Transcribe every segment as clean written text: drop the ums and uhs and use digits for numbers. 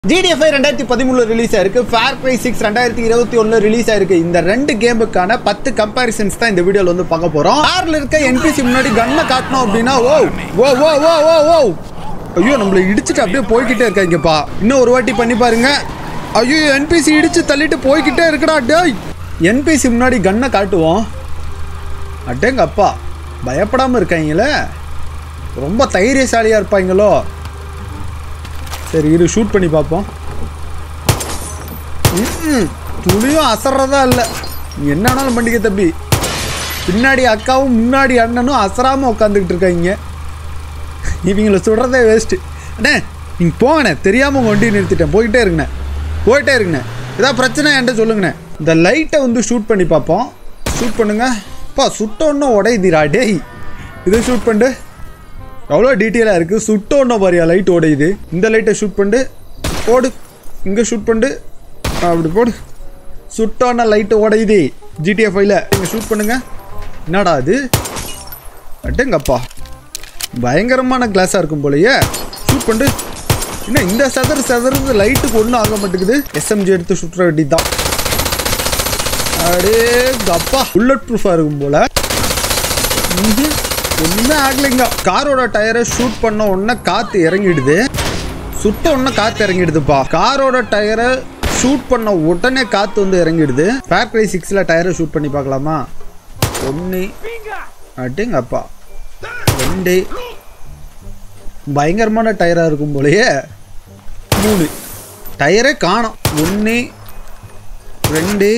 GTA 5 2013 release ஆயிருக்கு. Far Cry 6 2021 release ஆயிருக்கு. இந்த ரெண்டு கேமுக்கான 10 கம்பேரிசன்ஸ் தான் இந்த வீடியோல வந்து பார்க்க போறோம். கார்ல இருக்க NPC முன்னாடி கன்னை காட்டணும் அப்படினா ஓ ஐயோ நம்மள இடிச்சிட்டு அப்படியே போய்கிட்டே இருக்காங்கப்பா. இன்னும் ஒரு வாட்டி பண்ணி பாருங்க. ஐயோ NPC இடிச்சு தள்ளிட்டு போய்கிட்டே இருக்கடா டேய். NPC முன்னாடி கன்னை காட்டுவோம். அடேங்க அப்பா பயப்படாம இருக்காங்களே. ரொம்ப தைரியசாலியா இருப்பாங்களோ. சரி இரு ஷூட் பண்ணி பார்ப்போம். துளியும் அசறதா இல்லை. என்னன்னாலும் பண்ணிக்க தம்பி. பின்னாடி அக்காவும் முன்னாடி அண்ணனும் அசராமல் உட்காந்துக்கிட்டு இருக்காங்க. இவங்களை சுடுறதே வேஸ்ட்டு. அண்ணே நீங்கள் போங்கண்ணே, தெரியாமல் உங்கள் வண்டியை நிறுத்திட்டேன். போயிட்டே இருக்குண்ணே. ஏதாவது பிரச்சனை என்கிட்ட சொல்லுங்கண்ணே. இந்த லைட்டை வந்து ஷூட் பண்ணி பார்ப்போம். ஷூட் பண்ணுங்க. அப்பா சுட்டோன்னா உடையுதுடா டேய். இதை ஷூட் பண்ணிட்டு எவ்வளோ டீட்டெயிலாக இருக்குது. சுட்டோன்னா பாரியா லைட் உடையுது. இந்த லைட்டை ஷூட் பண்ணிட்டு போடு. இங்கே ஷூட் பண்ணிட்டு அப்படி போடு. சுட்டோன்னா லைட்டு உடையுது. GTA 5ல் இங்கே ஷூட் பண்ணுங்க. என்னடா அது அட்டேங்கப்பா பயங்கரமான கிளாஸாக இருக்கும் போலையே. ஷூட் பண்ணிட்டு என்ன இந்த செதறது லைட்டுக்கு ஒன்றும் ஆக மாட்டேங்குது. SMG எடுத்து சுட்டுற வேண்டி தான். அடே அப்பா புல்லட் ப்ரூஃபாக இருக்கும் போல. ஒன்றுமே ஆகலைங்க. காரோட டயரை ஷூட் பண்ண உடனே காற்று இறங்கிடுது. சுட்ட உடனே காற்று இறங்கிடுதுப்பா. காரோட டயரை ஷூட் பண்ண உடனே காற்று வந்து இறங்கிடுது. Far Cry 6ல் டயரை ஷூட் பண்ணி பார்க்கலாமா? 1 அட்டேங்கப்பா 2 பயங்கரமான டயராக இருக்கும் போலையே. 3 டயரே காணோம். 1 2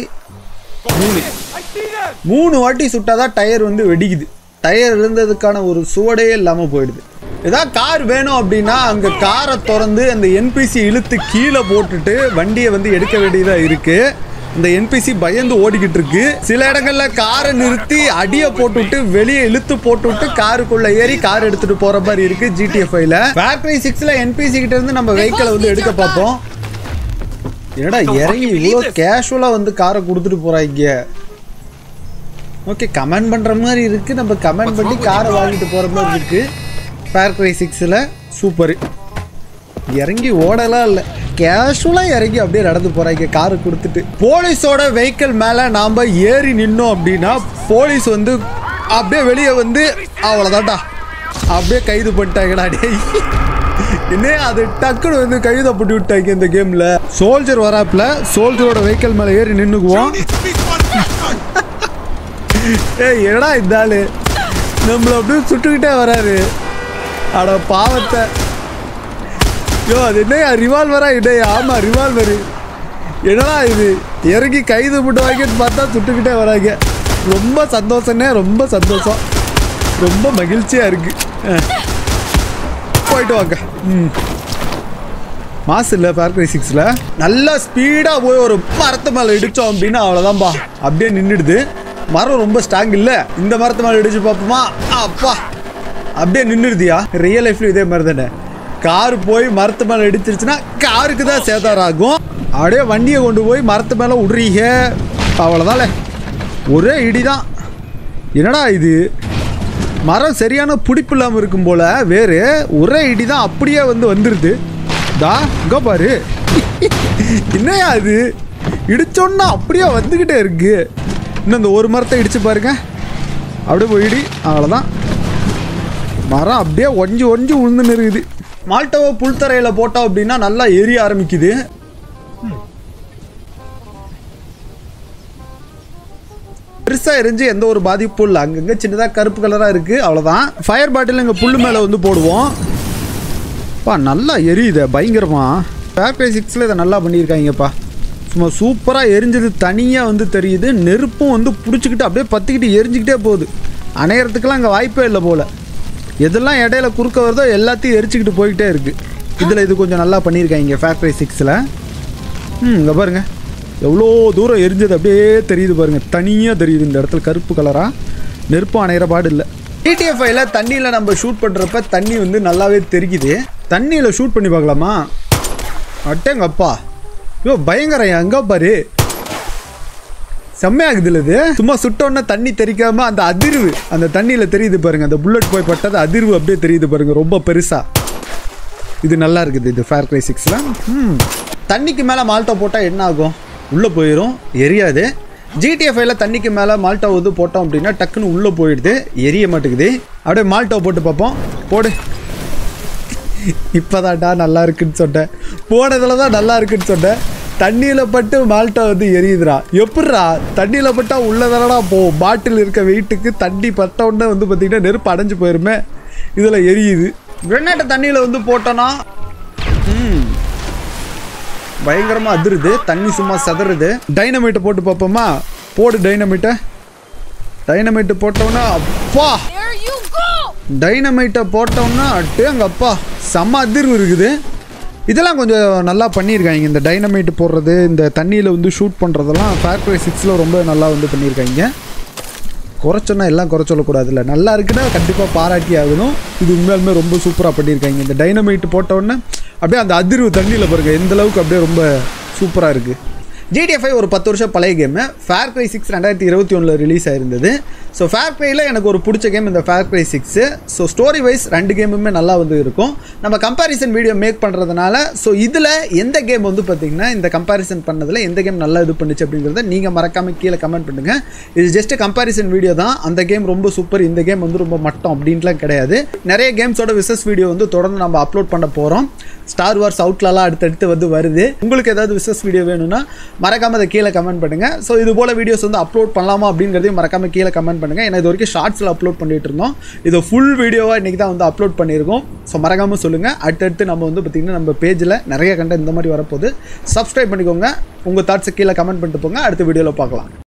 3 வாட்டி சுட்டாதான் டயர் வந்து வெடிக்குது. டயர் இருந்ததுக்கான ஒரு சுவடே இல்லாமல் போயிடுது. ஏதாவது கார் வேணும் அப்படின்னா அங்கே காரை திறந்து அந்த NPC இழுத்து கீழே போட்டுட்டு வண்டியை வந்து எடுக்க வேண்டியதாக இருக்குது. இந்த NPC பயந்து ஓடிக்கிட்டு இருக்கு. சில இடங்களில் காரை நிறுத்தி அடியை போட்டுவிட்டு வெளியே இழுத்து போட்டுவிட்டு காருக்குள்ளே ஏறி கார் எடுத்துகிட்டு போகிற மாதிரி இருக்குது GTA 5ல். Far Cry 6ல் NPC கிட்ட இருந்து நம்ம வெஹிக்கிளை வந்து எடுக்க பார்ப்போம். என்னடா இறங்கி இவ்வளோ கேஷுவலாக வந்து காரை கொடுத்துட்டு போகிறாங்க. ஓகே கமெண்ட் பண்ணுற மாதிரி இருக்குது. நம்ம கமெண்ட் பண்ணி காரை வாங்கிட்டு போகிற மாதிரி இருக்குது. Far Cry 6ல் சூப்பரு. இறங்கி ஓடலாம் இல்லை, கேஷுவலாக இறங்கி அப்படியே நடந்து போகிறாங்க காரை கொடுத்துட்டு. போலீஸோட வெஹிக்கிள் மேலே நாம் ஏறி நின்னோம் அப்படின்னா போலீஸ் வந்து அப்படியே வெளியே வந்து அவ்வளோதான்டா அப்படியே கைது பண்ணிட்டாங்கடா டேய். என்ன அது டக்குன்னு வந்து கைதப்பட்டு விட்டாங்க இந்த கேமில். சோல்ஜர் வராப்பில் சோல்ஜரோட வெஹிக்கிள் மேலே ஏறி நின்றுக்குவோம். ஏய் என்னடா இந்த ஆளு நம்மள அப்படியே சுட்டுக்கிட்டே வராரு. அட பாவத்தை. யோ அது என்னையா ரிவால்வரா? இல்லையா ஆமாம் ரிவால்வரு. என்னடா இது இறங்கி கைது போட்டு வாங்கிட்டு பார்த்தா சுட்டுக்கிட்டே வராங்க. ரொம்ப சந்தோஷம்னே, ரொம்ப சந்தோஷம், ரொம்ப மகிழ்ச்சியாக இருக்குது. போயிட்டு வாங்க. மாசு இல்லை Far Cry 6ல் நல்லா ஸ்பீடாக போய் ஒரு மரத்து மேலே இடித்தோம் அப்படின்னா அவ்வளோதான்பா அப்படியே நின்றுடுது. மரம் ரொம்ப ஸ்ட்ராங் இல்லை. இந்த மரத்து மேலே இடிச்சு பார்ப்போமா? அப்பா அப்படியே நின்றுடுதியா. ரியல் லைஃப்ல இதே மாதிரி தானே. காரு போய் மரத்து மேலே இடிச்சிருச்சுன்னா காருக்கு தான் சேதாரம் ஆகும். அப்படியே வண்டியை கொண்டு போய் மரத்து மேலே விட்றீங்க அவ்வளோதான்ல. ஒரே இடி தான். என்னடா இது மரம் சரியான பிடிப்பு இல்லாமல் இருக்கும் போல். வேறு ஒரே இடி தான் அப்படியே வந்து வந்துடுது. தா இங்கே பாரு. என்னையா அது இடிச்சோன்னா அப்படியே வந்துக்கிட்டே இருக்கு. இன்னும் இந்த ஒரு மரத்தை இடிச்சு பாருங்க. அப்படியே போயிடி அவ்வளோதான். மரம் அப்படியே ஒஞ்சி உழுந்துன்னு இருக்குது. மால்டோவை புல்தரையில் போட்டோம் அப்படின்னா நல்லா எரிய ஆரம்பிக்குது. பெருசாக எரிஞ்சு எந்த ஒரு பாதிப்பும் இல்லை. அங்கங்கே சின்னதாக கருப்பு கலராக இருக்குது அவ்வளோதான். ஃபயர் பாட்டில் இங்கே புல் மேலே வந்து போடுவோம். பா நல்லா எரியுது பயங்கரமாக. Far Cry 6ல் இதை நல்லா பண்ணியிருக்காங்கப்பா. சும்மா சூப்பராக எரிஞ்சது தனியாக வந்து தெரியுது. நெருப்பும் வந்து பிடிச்சிக்கிட்டு அப்படியே பற்றிக்கிட்டு எரிஞ்சிக்கிட்டே போகுது. அணையறதுக்கெல்லாம் அங்கே வாய்ப்பே இல்லை போல். எதெல்லாம் இடையில குறுக்க வருதோ எல்லாத்தையும் எரிச்சிக்கிட்டு போய்கிட்டே இருக்குது. இதில் இது கொஞ்சம் நல்லா பண்ணியிருக்காங்க Far Cry 6ல். இங்கே பாருங்கள் எவ்வளோ தூரம் எரிஞ்சது அப்படியே தெரியுது பாருங்கள். தனியாக தெரியுது இந்த இடத்துல கருப்பு கலராக. நெருப்பும் அணையிற பாடு இல்லை. GTA 5ல் தண்ணியில் நம்ம ஷூட் பண்ணுறப்ப தண்ணி வந்து நல்லாவே தெரிக்குது. தண்ணியில் ஷூட் பண்ணி பார்க்கலாமா? அட்டேங்கப்பா ஐயோ பயங்கரம். எங்கே பாரு செம்மையாகுது இல்லை இது. சும்மா சுட்டோன்னா தண்ணி தெரிக்காமல் அந்த அதிர்வு அந்த தண்ணியில் தெரியுது பாருங்கள். அந்த புல்லட் போய் பட்டது அதிர்வு அப்படியே தெரியுது பாருங்கள் ரொம்ப பெருசாக. இது நல்லா இருக்குது இது ஃபேர் கிரை 6ல. தண்ணிக்கு மேலே மால்ட்டோ போட்டால் என்ன ஆகும்? உள்ளே போயிடும், எரியாது. ஜிடிஎஃப்ஐல தண்ணிக்கு மேலே மால்ட்டோ வந்து போட்டோம் அப்படின்னா டக்குன்னு உள்ளே போயிடுது, எரிய மாட்டேங்குது. அப்படியே மால்ட்டோ போட்டு பார்ப்போம். போடு. இப்போதான்டா நல்லா இருக்குன்னு சொன்னேன், போனதில் தான் நல்லா இருக்குன்னு சொன்னேன். தண்ணியில் பட்டு மால்ட்டோ வந்து எரியுதுடா. எப்படிரா தண்ணியில் பட்டால் உள்ளதானடா போகும்? பாட்டில் இருக்க வெயிட்டுக்கு தண்ணி பட்ட உடனே வந்து பார்த்திங்கன்னா நெருப்பு அடைஞ்சு போயிருமே, இதில் எரியுது. கிரனேட்டை தண்ணியில் வந்து போட்டோன்னா பயங்கரமாக அதிருது, தண்ணி சும்மா சதறுது. டைனமைட்டை போட்டு பார்ப்போமா? போடு டைனமைட்டை. டைனமைட்டு போட்டோன்னா அப்பா, டைனமைட்டை போட்டோம்னா அங்க அப்பா செம்ம அதிர்வு இருக்குது. இதெல்லாம் கொஞ்சம் நல்லா பண்ணியிருக்காங்க. இந்த டைனமைட்டு போடுறது, இந்த தண்ணியில் வந்து ஷூட் பண்ணுறதெல்லாம் ஃபேர் கிரை 6ல ரொம்ப நல்லா வந்து பண்ணியிருக்காங்க. குறைச்சோன்னா எல்லாம் குறை சொல்லக்கூடாதுல்ல, நல்லா இருக்குன்னா கண்டிப்பாக பாராட்டி ஆகணும். இது உண்மையாலுமே ரொம்ப சூப்பராக பண்ணியிருக்காங்க. இந்த டைனமைட்டு போட்டோன்னே அப்படியே அந்த அதிர்வு தண்ணியில் பாருங்கள் எந்த அளவுக்கு அப்படியே ரொம்ப சூப்பராக இருக்குது. ஜிடிஎஃப்ஐ ஒரு 10 வருஷம் பழைய கேமு. ஃபேர் கிரை 6 2021 ரிலீஸ் ஆயிருந்தது. ஸோ ஃபேர் கிரையில் எனக்கு ஒரு பிடிச்ச கேம் இந்த Far Cry 6. So story wise 2 கேமுமே நல்லா வந்து இருக்கும். நம்ம கம்பேரிசன் வீடியோ மேக் பண்ணுறதுனால ஸோ இதில் எந்த கேம் வந்து பார்த்திங்கன்னா இந்த கம்பேரிசன் பண்ணதில் எந்த கேம் நல்லா இது பண்ணுச்சு அப்படிங்கிறத நீங்கள் மறக்காமல் கீழே கமெண்ட் பண்ணுங்கள். இது ஜஸ்ட் கம்பேரிசன் வீடியோ தான். அந்த கேம் ரொம்ப சூப்பர், இந்த கேம் வந்து ரொம்ப மட்டம் அப்படின்ட்டுலாம் கிடையாது. நிறைய கேம்ஸோட விசஸ் வீடியோ வந்து தொடர்ந்து நம்ம அப்லோட் பண்ண போகிறோம். ஸ்டார் வார்ஸ் அவுட்லலாம் அடுத்தடுத்து வந்து வருது. உங்களுக்கு ஏதாவது விசஸ் வீடியோ வேணும்னா மறக்காமல் அதை கீழே கமெண்ட் பண்ணுங்கள். ஸோ இது போல் வீடியோஸ் வந்து அப்லோட் பண்ணலாமா அப்படிங்கிறதையும் மறக்காமல் கீழே கமெண்ட் பண்ணுங்கள். ஏன்னா இது வரைக்கும் ஷார்ட்ஸில் அப்லோட் பண்ணிட்டு இருந்தோம். இது ஃபுல் வீடியோவாக இன்றைக்கி தான் வந்து அப்லோட் பண்ணியிருக்கோம். ஸோ மறக்காமல் சொல்லுங்கள். அடுத்தடுத்து நம்ம வந்து பார்த்திங்கன்னா நம்ம பேஜில் நிறைய கண்டென்ட் இந்த மாதிரி வரப்போகுது. சப்ஸ்கிரைப் பண்ணிக்கோங்க. உங்கள் தாட்ஸை கீழே கமெண்ட் பண்ணிட்டு போங்க. அடுத்த வீடியோவில் பார்க்கலாம்.